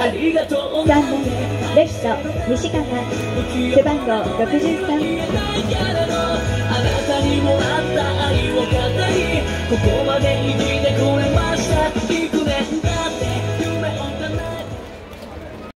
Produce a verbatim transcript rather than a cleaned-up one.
さんばんレフト西川、背番号ろくじゅうさん。あなたにもらった愛を語り、ここまで生きてこれました。